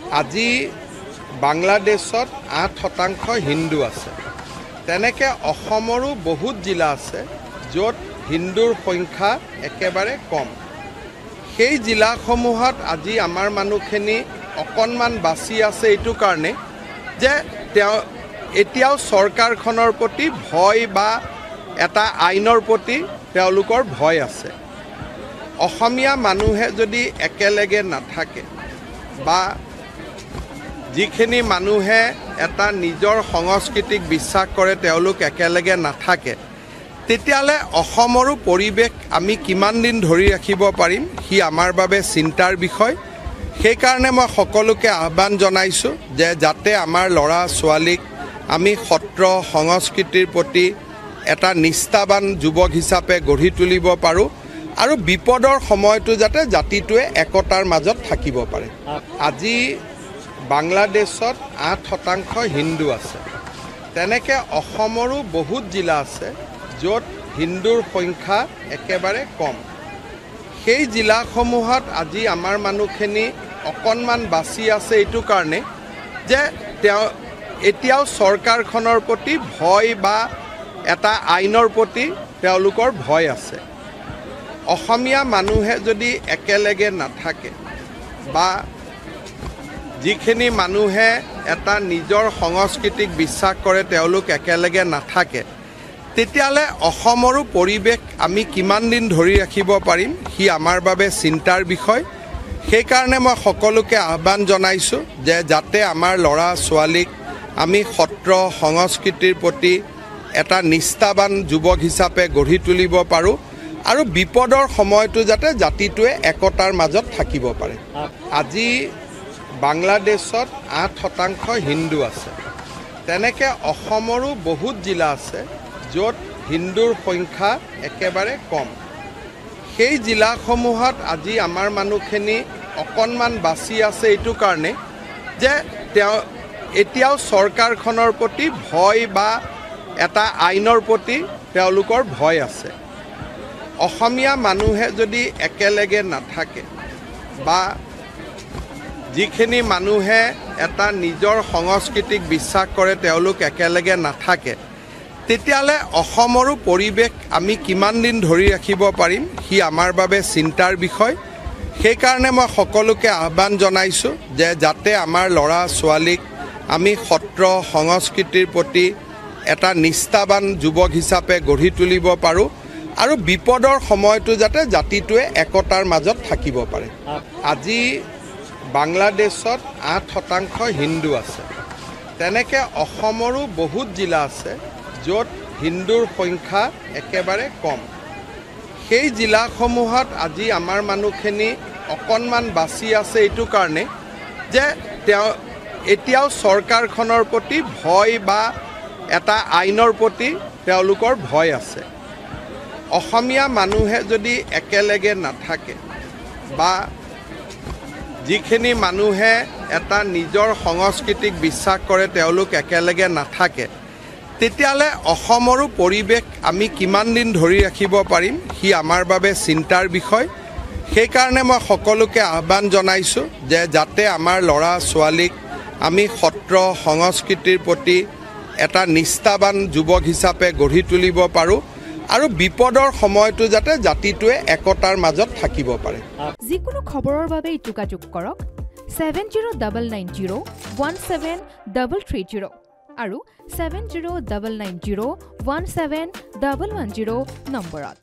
আজি বাংলাদেশত 8% হিন্দু আছে। তেনেকে অসমৰো বহুত জিলা আছে য'ত হিন্দুৰ সংখ্যা একেবাৰে কম। সেই জিলাসমূহত আজি আমাৰ মানুহখিনি অকণমান বাছি আছে এইটো কাৰণে যে এতিয়াও চৰকাৰখনৰ প্ৰতি ভয় বা এটা আইনৰ প্ৰতি তেওঁলোকৰ ভয় আছে। অসমীয়া মানুহে যদি একেলগে নাথাকে বা যিখিনি মানুহে এটা নিজৰ সংস্কৃতিক বিশ্বাস কৰে তেওঁলোক একেলগে নাথাকে, তেতিয়াহ'লে অসমৰো পৰিৱেশ আমি কিমান দিন ধৰি ৰাখিব পাৰিম সি আমাৰ বাবে চিন্তাৰ বিষয়। সেইকাৰণে মই সকলোকে আহ্বান জনাইছোঁ যে যাতে আমাৰ ল'ৰা ছোৱালীক আমি সত্ৰ সংস্কৃতিৰ প্ৰতি এটা নিষ্ঠাবান যুৱক হিচাপে গঢ়ি তুলিব পাৰোঁ আৰু বিপদৰ সময়টো যাতে জাতিটোৱে একতাৰ মাজত থাকিব পাৰে। আজি বাংলাদেশত 8% হিন্দু আছে। তেনেকে অসমৰো বহুত জিলা আছে য'ত হিন্দুৰ সংখ্যা একেবাৰে কম। সেই জিলাসমূহত আজি আমাৰ মানুহখিনি অকণমান বাছি আছে এইটো কাৰণে যে এতিয়াও চৰকাৰখনৰ প্ৰতি ভয় বা এটা আইনৰ প্ৰতি তেওঁলোকৰ ভয় আছে। অসমীয়া মানুহে যদি একেলগে নাথাকে বা যিখিনি মানুহে এটা নিজৰ সংস্কৃতিক বিশ্বাস কৰে তেওঁলোক একেলগে নাথাকে, তেতিয়াহ'লে অসমৰো পৰিৱেশ আমি কিমান দিন ধৰি ৰাখিব পাৰিম সি আমাৰ বাবে চিন্তাৰ বিষয়। সেইকাৰণে মই সকলোকে আহ্বান জনাইছোঁ যে যাতে আমাৰ ল'ৰা ছোৱালীক আমি সত্ৰ সংস্কৃতিৰ প্ৰতি এটা নিষ্ঠাবান যুৱক হিচাপে গঢ়ি তুলিব পাৰোঁ আৰু বিপদৰ সময়টো যাতে জাতিটোৱে একতাৰ মাজত থাকিব পাৰে। আজি বাংলাদেশত 8% হিন্দু আছে। তেনেকে অসমৰো বহুত জিলা আছে য'ত হিন্দুৰ সংখ্যা একেবাৰে কম। সেই জিলাসমূহত আজি আমাৰ মানুহখিনি অকণমান বাছি আছে এইটো কাৰণে যে এতিয়াও চৰকাৰখনৰ প্ৰতি ভয় বা এটা আইনৰ প্ৰতি তেওঁলোকৰ ভয় আছে। অসমীয়া মানুহে যদি একেলগে নাথাকে বা যিখিনি মানুহে এটা নিজৰ সংস্কৃতিক বিশ্বাস কৰে তেওঁলোক একেলগে নাথাকে, তেতিয়াহ'লে অসমৰো পৰিৱেশ আমি কিমান দিন ধৰি ৰাখিব পাৰিম সি আমাৰ বাবে চিন্তাৰ বিষয়। সেইকাৰণে মই সকলোকে আহ্বান জনাইছোঁ যে যাতে আমাৰ ল'ৰা ছোৱালীক আমি সত্ৰ সংস্কৃতিৰ প্ৰতি এটা নিষ্ঠাবান যুৱক হিচাপে গঢ়ি তুলিব পাৰোঁ আৰু বিপদৰ সময়টো যাতে জাতিটোৱে একতাৰ মাজত থাকিব পাৰে। আজি বাংলাদেশত 8% হিন্দু আছে। তেনেকে অসমৰো বহুত জিলা আছে য'ত হিন্দুৰ সংখ্যা একেবাৰে কম। সেই জিলাসমূহত আজি আমাৰ মানুহখিনি অকণমান বাছি আছে এইটো কাৰণে যে এতিয়াও চৰকাৰখনৰ প্ৰতি ভয় বা এটা আইনৰ প্ৰতি তেওঁলোকৰ ভয় আছে। অসমীয়া মানুহে যদি একেলগে নাথাকে বা যিখিনি মানুহে এটা নিজৰ সংস্কৃতিক বিশ্বাস কৰে তেওঁলোক একেলগে নাথাকে, তেতিয়াহ'লে অসমৰো পৰিৱেশ আমি কিমান দিন ধৰি ৰাখিব পাৰিম সি আমাৰ বাবে চিন্তাৰ বিষয়। সেইকাৰণে মই সকলোকে আহ্বান জনাইছোঁ যে যাতে আমাৰ ল'ৰা ছোৱালীক আমি সত্ৰ সংস্কৃতিৰ প্ৰতি এটা নিষ্ঠাবান যুৱক হিচাপে গঢ়ি তুলিব পাৰোঁ আৰু বিপদৰ সময়টো যাতে জাতিটোৱে একতাৰ মাজত থাকিব পাৰে। যিকোনো খবৰৰ বাবে যোগাযোগ কৰক 7099017330 আৰু 7099017110 নম্বৰত।